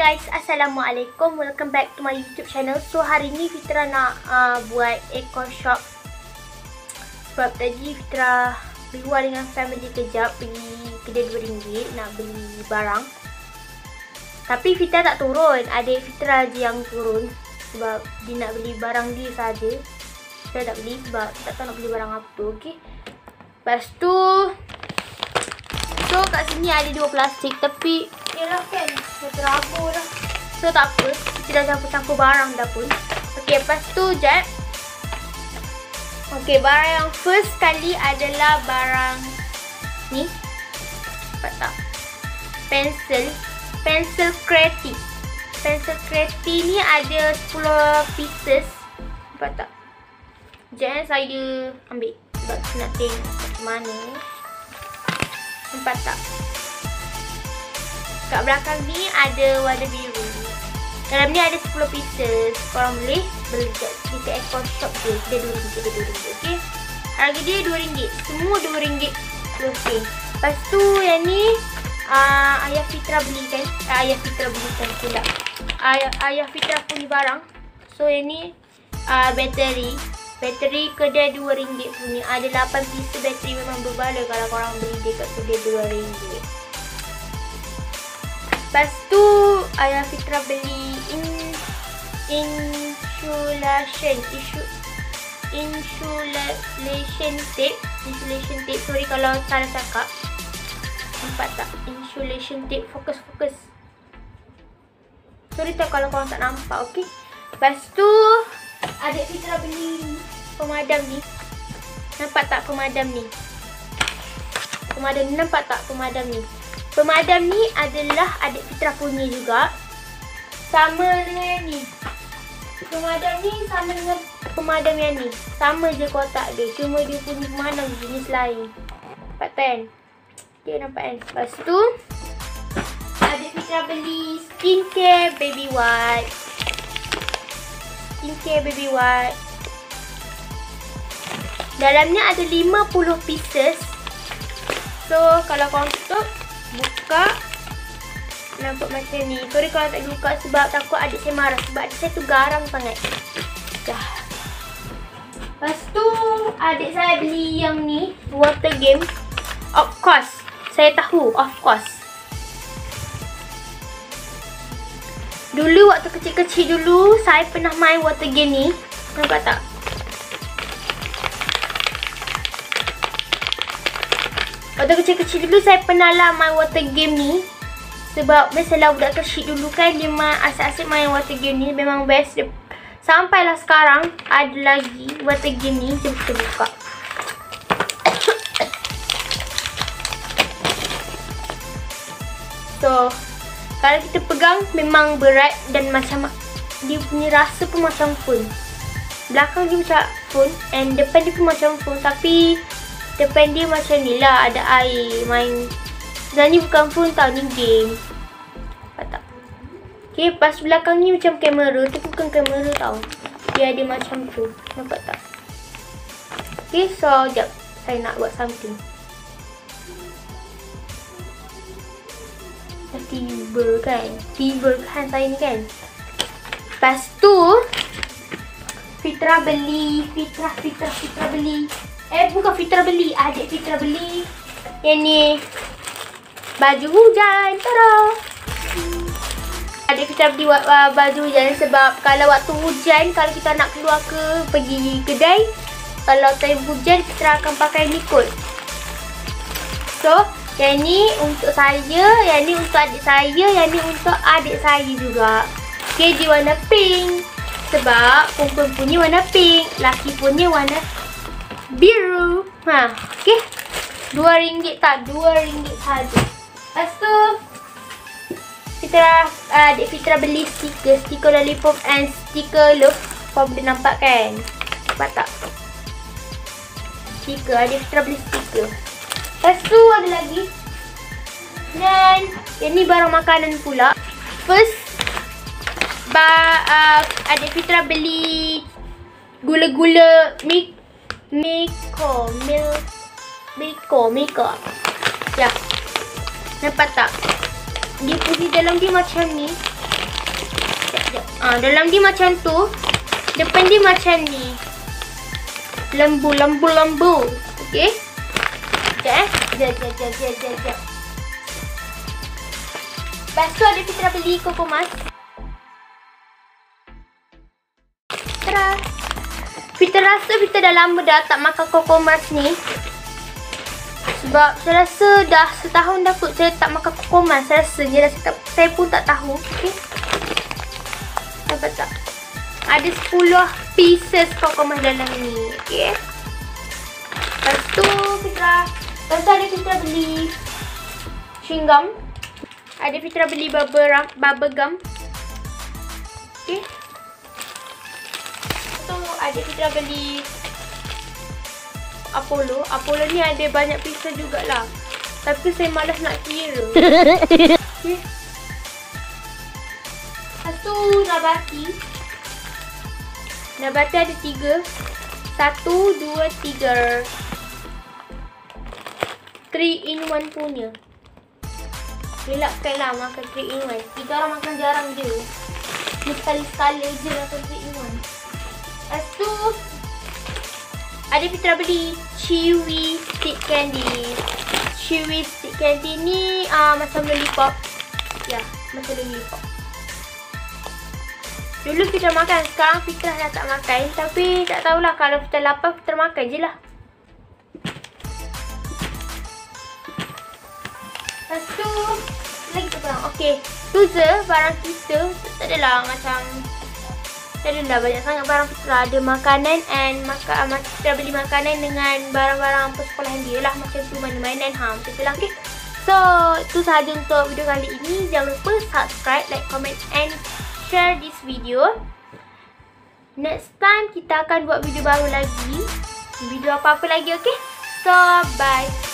guys, Assalamualaikum. Welcome back to my YouTube channel. So hari ni Fitra nak buat eco shop. Sebab tadi Fitra keluar dengan family kejap, pergi kedai RM2 nak beli barang. Tapi Fitra tak turun, adik Fitra je yang turun. Sebab dia nak beli barang dia saja. Saya tak beli sebab tak tahu nak beli barang apa, okay. Lepas tu, so kat sini ada 2 plastik tapi yalah kan, dah terabur dah. So tak apa, kita dah campur-campur barang dah pun. Okay, lepas tu jap. Okay, barang yang first kali adalah barang ni. Nampak tak? Pensel Creative. Pensel Creative ni ada 10 pieces. Nampak tak? Sekejap saya ambil sebab saya nak tengok macam mana. Nampak tak? Kat belakang ni ada warna biru. Dalam ni ada 10 pieces. Korang boleh beli dekat eco shop je. Dia RM2. Okay. Harga dia RM2. Semua RM2. Okay. Lepas tu yang ni ayah Fitra belikan. Ayah Fitra belikan pula. Ayah Fitra punya barang. So yang ni bateri. Bateri kedai RM2 punya. Ada 8 pieces bateri, memang berbala kalau korang beli dekat kedai RM2. Lepas tu ayah Fitra beli insulation tape. Sorry kalau salah cakap. Nampak tak? Insulation tape. Fokus. Sorry tak kalau korang tak nampak, okey. Lepas tu adik Fitra beli pemadam ni. Nampak tak pemadam ni? Nampak tak pemadam ni? Pemadam ni adalah adik Fitra punya juga. Sama dengan yang ni. Pemadam ni sama dengan pemadam yang ni. Sama je kotak dia. Cuma dia punya pemadam jenis lain. Nampak kan? Okay, nampak kan? Lepas tu adik Fitra beli skincare baby wipe. Dalamnya ada 50 pieces. So kalau korang tutup, buka, nampak macam ni. Sorry kalau tak buka sebab takut adik saya marah. Sebab adik saya tu garang sangat. Dah. Lepas tu adik saya beli yang ni, water game. Of course, saya tahu, of course. Dulu waktu kecil-kecil dulu saya pernah main water game ni. Nampak tak? Waktu kecil-kecil dulu saya pernah lah main water game ni. Sebab biasalah budak kecil dulu kan dia asyik-asyik main water game ni. Memang best. Sampailah sekarang ada lagi water game ni. Jom kita buka. So kalau kita pegang memang berat dan macam dia punya rasa pun macam phone. Belakang dia macam phone and depan dia pun macam phone, tapi depan dia macam ni lah, ada air main. Sebenarnya bukan phone tau, ni game. Nampak tak? Okay, pas belakang ni macam kamera. Tu bukan kamera tau. Dia ada macam tu. Nampak tak? Okay, so jap. Saya nak buat something. Tiba kan saya ni kan. Lepas tu Fitra beli. Bukan Fitra beli, adik Fitra beli yang ni, baju hujan. Tada! Adik Fitra beli baju hujan sebab kalau waktu hujan, kalau kita nak keluar pergi kedai, kalau time hujan Fitra akan pakai ni kot. So yang ni untuk saya, yang ni untuk adik saya, yang ni untuk adik saya juga. Okay, dia warna pink. Sebab perempuan punya warna pink, laki punya warna biru. Okay. RM2 tak? RM2 saja. Lepas tu adik Fitra beli stiker lollipop and stiker love. Korang boleh nampak kan? Nampak tak? Stiker, adik Fitra beli stiker. Lepas tu ada lagi. Dan yang ni barang makanan pula. First adik Fitra beli gula-gula Miko. Ya. Nampak tak? Dia punya dalam dia macam ni. Dalam dia macam tu. Depan dia macam ni. Lembu. Okey. Sekejap. Lepas tu ada Fitra beli Coco Mas. Fitra rasa Fitra dah lama dah tak makan Coco Mas ni. Sebab saya rasa dah setahun dah kot saya tak makan Coco Mas. Saya rasa je lah, saya pun tak tahu. Okay. Dapat tak? Ada 10 pieces Coco Mas dalam ni. Okay. Lepas tu ada Fitra beli chewing gum. Ada Fitra beli bubble gum. Okay. Tu ada Fitra beli Apollo. Apollo ni ada banyak pieces jugalah. Tapi saya malas nak kira. Okay. Lepas tu Nabati ada 3. 1, 2, 3. 3 in 1 punya. Relaxkan lah makan 3 in 1. Kita orang makan jarang je. Ni sekali-sekala je makan 3 in 1. Lepas tu ada Fitra beli Chewy Stick Candy. Chewy Stick Candy ni macam lollipop. Ya, macam lollipop. Dulu Fitra makan, sekarang Fitra dah tak makan. Tapi tak tahulah, kalau Fitra lapar Fitra makan je lah. Lepas tu lagi tu barang. Okay, tu je barang kita. Tak adalah macam adalah banyak sangat barang Fitra. Ada makanan and Fitra beli makanan dengan barang-barang persekolahan dia lah. Macam tu mainan macam tu lah. Okay. So, itu sahaja untuk video kali ini. Jangan lupa subscribe, like, comment and share this video. Next time kita akan buat video baru lagi. Video apa-apa lagi, okay? So, bye.